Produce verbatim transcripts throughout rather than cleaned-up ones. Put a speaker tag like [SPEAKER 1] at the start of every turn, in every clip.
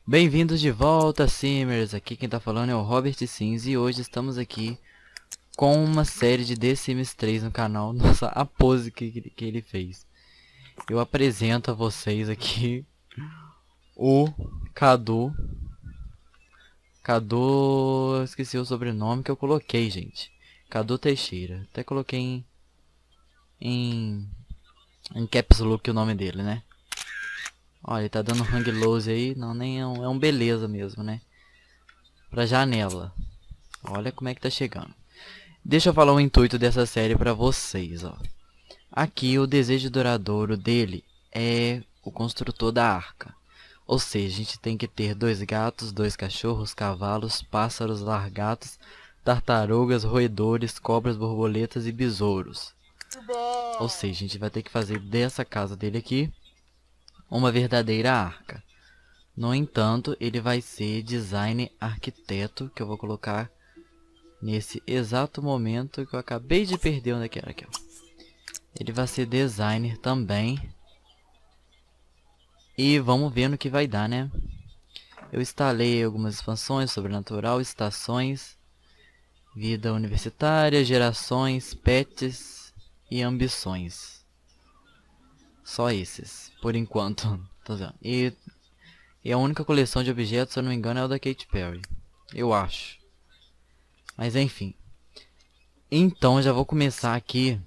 [SPEAKER 1] Bem-vindos de volta, Simmers. Aqui quem tá falando é o Robert Sims e hoje estamos aqui com uma série de The Sims três no canal. Nossa, a pose que, que ele fez. Eu apresento a vocês aqui o Cadu. Cadu... Esqueci o sobrenome que eu coloquei, gente. Cadu Teixeira. Até coloquei em... Em, em caps look o nome dele, né? Olha, ele tá dando hang loose aí. Não, nem é um, é um beleza mesmo, né? Pra janela. Olha como é que tá chegando. Deixa eu falar o intuito dessa série pra vocês, ó. Aqui o desejo duradouro dele é o construtor da arca. Ou seja, a gente tem que ter dois gatos, dois cachorros, cavalos, pássaros, largatos, tartarugas, roedores, cobras, borboletas e besouros. Ou seja, a gente vai ter que fazer dessa casa dele aqui uma verdadeira arca. No entanto, ele vai ser design arquiteto, que eu vou colocar nesse exato momento que eu acabei de perder onde é que era aqui, ó. Ele vai ser designer também. E vamos ver no que vai dar, né? Eu instalei algumas expansões, sobrenatural, estações, vida universitária, gerações, pets e ambições. Só esses, por enquanto. E, e a única coleção de objetos, se eu não me engano, é o da Katy Perry. Eu acho. Mas enfim. Então já vou começar aqui.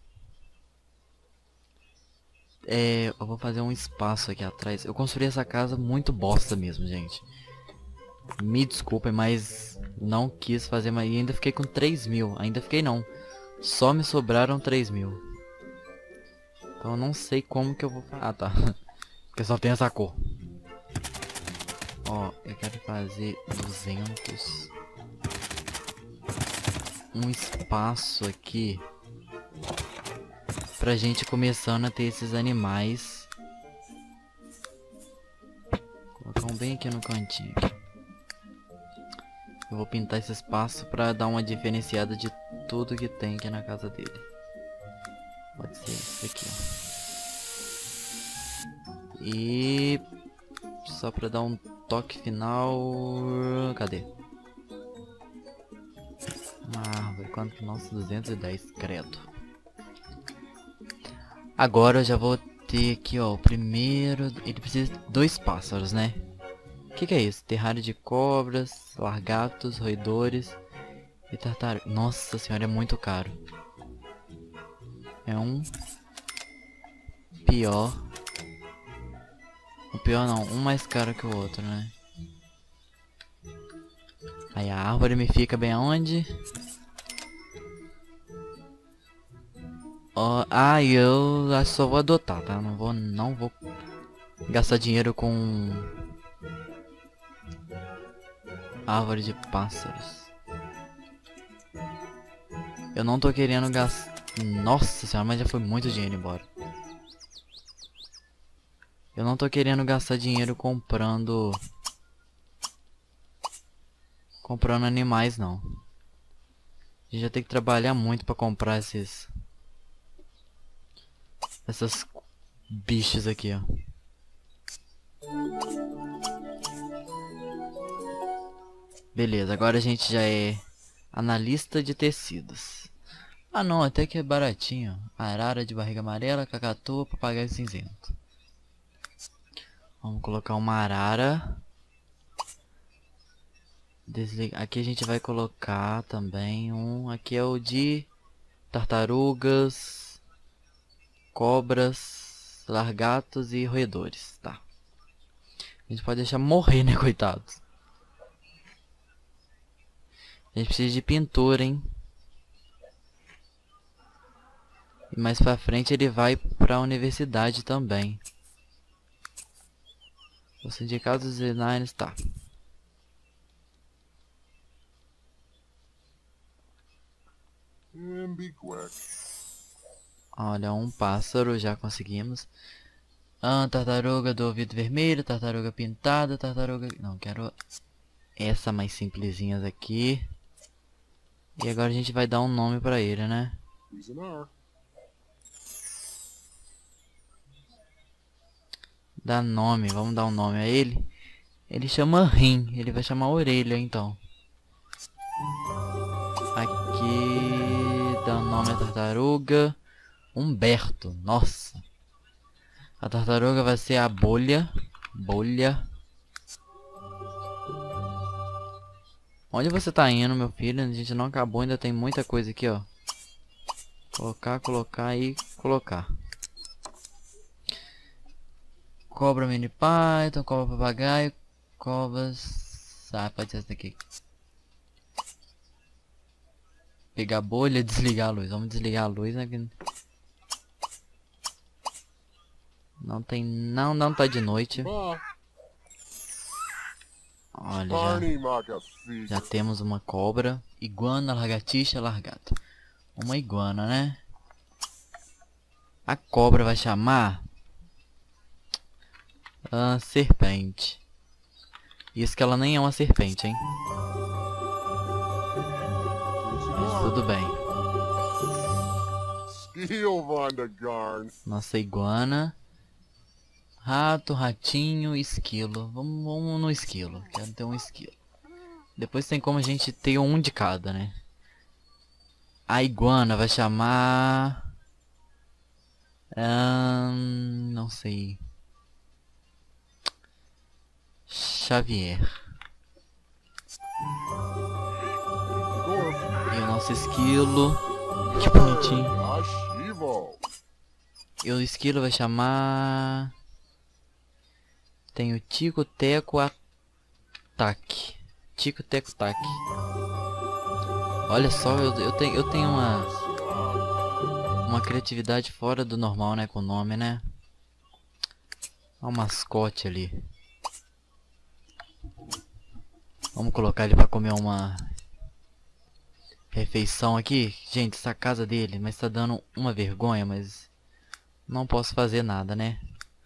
[SPEAKER 1] É, eu vou fazer um espaço aqui atrás. Eu construí essa casa muito bosta mesmo, gente. Me desculpem, mas não quis fazer mais. E ainda fiquei com três mil. Ainda fiquei não. Só me sobraram três mil. Então eu não sei como que eu vou... Ah, tá. Porque só tem essa cor. Ó, eu quero fazer duzentos. Um espaço aqui. Pra gente começando a ter esses animais. Vou colocar um bem aqui no cantinho. Eu vou pintar esse espaço pra dar uma diferenciada de tudo que tem aqui na casa dele. Pode ser isso aqui, ó. E... só pra dar um toque final... Cadê? Uma árvore. Quanto que... Nossa, duzentos e dez. Credo. Agora eu já vou ter aqui, ó, o primeiro... Ele precisa de dois pássaros, né? O que que é isso? Terrário de cobras, largatos, roedores e tartarugas. Nossa senhora, é muito caro. É um... pior. O pior não, um mais caro que o outro, né? Aí a árvore me fica bem aonde? Ó, ah, eu acho que só vou adotar, tá? Não vou, não vou gastar dinheiro com árvore de pássaros. Eu não tô querendo gastar... Nossa senhora, mas já foi muito dinheiro embora. Eu não tô querendo gastar dinheiro comprando... Comprando animais, não. A gente já tem que trabalhar muito pra comprar esses... Essas bichos aqui, ó. Beleza, agora a gente já é analista de tecidos. Ah não, até que é baratinho. Arara de barriga amarela, cacatua, papagaio cinzento. Vamos colocar uma arara. Desliga. Aqui a gente vai colocar também um... Aqui é o de tartarugas, cobras, largatos e roedores, tá. A gente pode deixar morrer, né, coitados. A gente precisa de pintura, hein. E mais pra frente ele vai pra universidade também. Os sindicatos dos designers, tá. Olha, um pássaro, já conseguimos. Ah, tartaruga do ouvido vermelho, tartaruga pintada, tartaruga... Não, quero essa mais simplesinhas aqui. E agora a gente vai dar um nome pra ele, né? Dá nome, vamos dar um nome a ele. Ele chama rim, ele vai chamar orelha então. Aqui dá o nome à tartaruga. Humberto, nossa. A tartaruga vai ser a bolha. Bolha. Onde você tá indo, meu filho? A gente não acabou, ainda tem muita coisa aqui, ó. Colocar, colocar e colocar. Cobra mini python, cobra papagaio, cobras... Ah, pode ser essa daqui. Pegar a bolha, desligar a luz. Vamos desligar a luz, né? Não tem... Não, não tá de noite. Olha, já, já temos uma cobra. Iguana, lagartixa, largata. Uma iguana, né? A cobra vai chamar... Ah, serpente. Isso que ela nem é uma serpente, hein? Mas tudo bem. Nossa iguana. Rato, ratinho, esquilo. Vamos, vamos no esquilo. Quero ter um esquilo. Depois tem como a gente ter um de cada, né? A iguana vai chamar... Hum, não sei. Xavier. E o nosso esquilo. Que bonitinho. E o esquilo vai chamar... Tem o Tico Teco Ataque. Tico Teco Taque. Olha só, eu, eu, tenho, eu tenho uma... Uma criatividade fora do normal, né? Com o nome, né? Olha o mascote ali. Vamos colocar ele pra comer uma... refeição aqui. Gente, essa casa dele, mas tá dando uma vergonha, mas... Não posso fazer nada, né?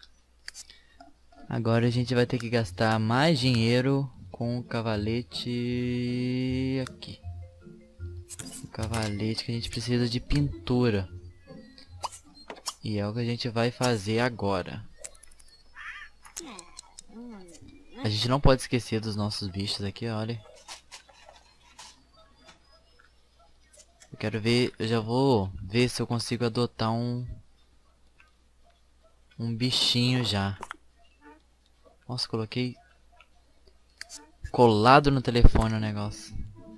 [SPEAKER 1] Agora a gente vai ter que gastar mais dinheiro com o cavalete aqui. O cavalete que a gente precisa de pintura. E é o que a gente vai fazer agora. A gente não pode esquecer dos nossos bichos aqui, olha. Eu quero ver, eu já vou ver se eu consigo adotar um... Um bichinho já. Nossa, coloquei colado no telefone o negócio.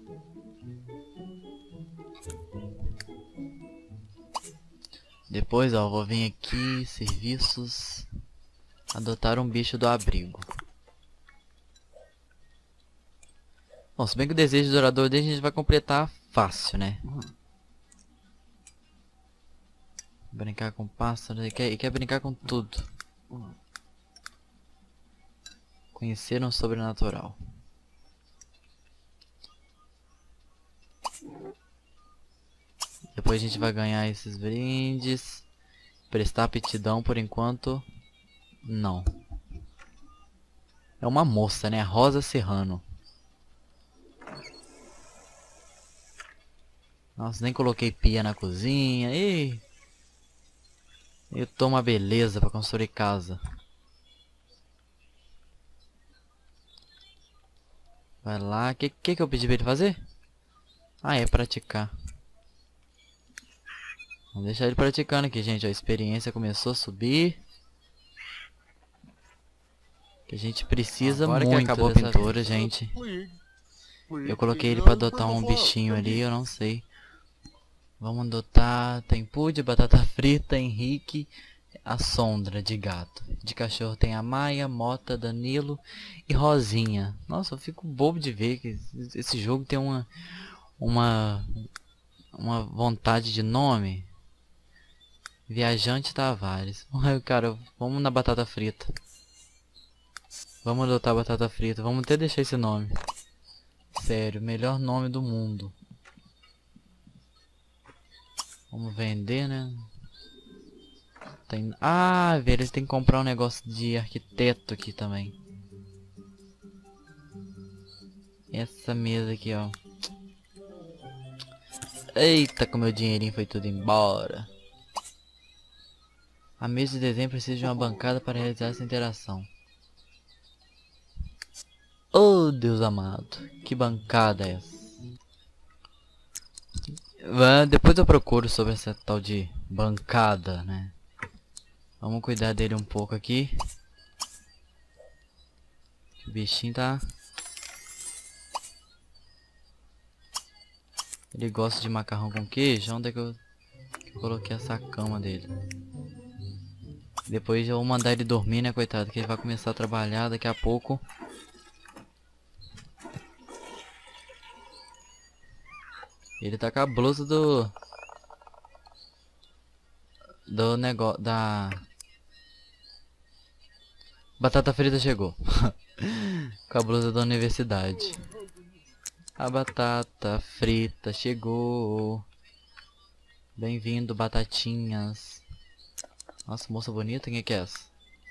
[SPEAKER 1] Depois, ó, vou vir aqui, serviços, adotar um bicho do abrigo. Bom, se bem que o desejo do orador dele a gente vai completar fácil, né? Brincar com pássaro, ele quer, ele quer brincar com tudo. Conhecer um sobrenatural. Depois a gente vai ganhar esses brindes. Prestar aptidão por enquanto. Não. É uma moça, né? Rosa Serrano. Nossa, nem coloquei pia na cozinha. Ih! Eu tô uma beleza pra construir casa. Vai lá. O que, que que eu pedi pra ele fazer? Ah, é praticar. Vamos deixar ele praticando aqui, gente. A experiência começou a subir. Que a gente precisa Agora muito que acabou a pintura, gente. Eu coloquei ele pra adotar um bichinho ali, eu não sei. Vamos adotar... Tem Pude, batata frita, Henrique... A Sondra de gato. De cachorro tem a Maia, Mota, Danilo e Rosinha. Nossa, eu fico bobo de ver que esse jogo tem uma uma uma vontade de nome. Viajante Tavares. Cara, vamos na batata frita. Vamos adotar a batata frita. Vamos até deixar esse nome. Sério, melhor nome do mundo. Vamos vender, né? Tem... Ah, velho, eles têm que comprar um negócio de arquiteto aqui também. Essa mesa aqui, ó. Eita, como meu dinheirinho foi tudo embora. A mesa de desenho precisa de uma bancada para realizar essa interação. Oh, Deus amado. Que bancada é essa? Ah, depois eu procuro sobre essa tal de bancada, né? Vamos cuidar dele um pouco aqui. O bichinho tá... Ele gosta de macarrão com queijo. Onde é que eu, que eu coloquei essa cama dele? Depois eu vou mandar ele dormir, né, coitado? Que ele vai começar a trabalhar daqui a pouco. Ele tá com a blusa do... Do negócio... Da... Batata frita chegou. Com a blusa da universidade. A batata frita chegou. Bem-vindo, batatinhas. Nossa, moça bonita, quem é que é essa?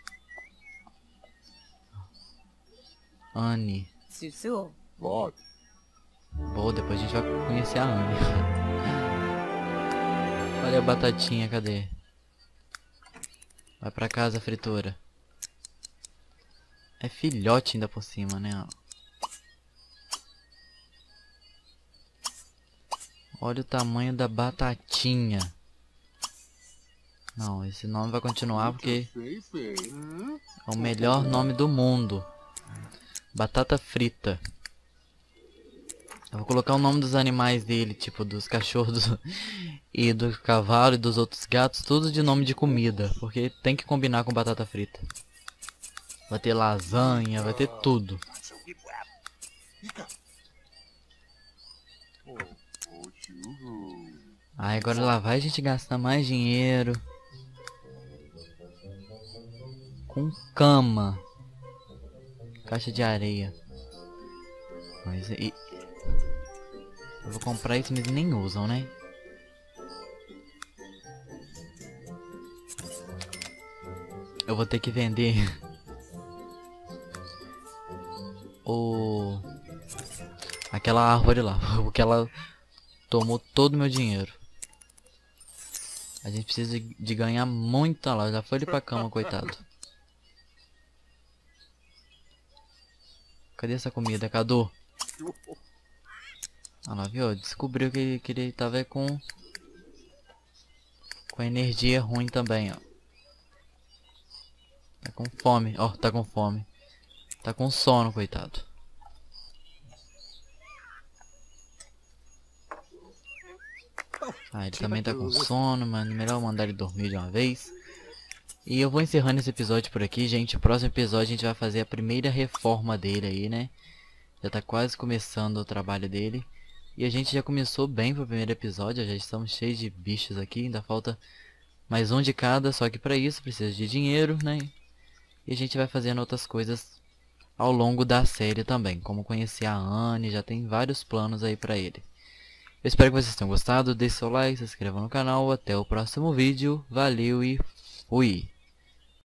[SPEAKER 1] Anne.
[SPEAKER 2] Sussu.
[SPEAKER 1] Boa, depois a gente vai conhecer a Anne. Olha a batatinha, cadê? Vai pra casa, fritura. É filhote ainda por cima, né? Olha o tamanho da batatinha. Não, esse nome vai continuar porque é o melhor nome do mundo. Batata frita. Eu vou colocar o nome dos animais dele, tipo dos cachorros e do cavalo e dos outros gatos, tudo de nome de comida, porque tem que combinar com batata frita. Vai ter lasanha, vai ter tudo. Aí agora lá vai a gente gastar mais dinheiro com cama, caixa de areia. Mas e... eu vou comprar isso, mas nem usam, né? Eu vou ter que vender o... aquela árvore lá, porque ela tomou todo o meu dinheiro. A gente precisa de, de ganhar muito. Olha lá, já foi ele pra cama, coitado. Cadê essa comida, Cadu? Olha lá, viu? Descobriu que, que ele tava com... Com energia ruim também, ó. Tá com fome, ó, tá com fome. Tá com sono, coitado. Ah, ele também tá com sono, mano. Melhor mandar ele dormir de uma vez. E eu vou encerrando esse episódio por aqui, gente. O próximo episódio a gente vai fazer a primeira reforma dele aí, né? Já tá quase começando o trabalho dele. E a gente já começou bem pro primeiro episódio. Já estamos cheios de bichos aqui. Ainda falta mais um de cada. Só que pra isso precisa de dinheiro, né? E a gente vai fazendo outras coisas ao longo da série também. Como conhecer a Anne. Já tem vários planos aí pra ele. Eu espero que vocês tenham gostado. Deixe seu like, se inscreva no canal. Até o próximo vídeo. Valeu e fui!